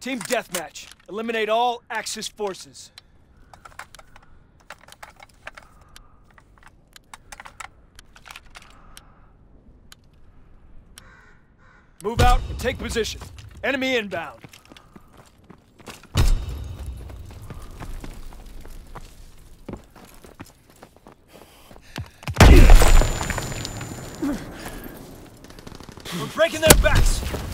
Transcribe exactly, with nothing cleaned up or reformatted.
Team deathmatch. Eliminate all Axis forces. Move out and take position. Enemy inbound. We're breaking their backs.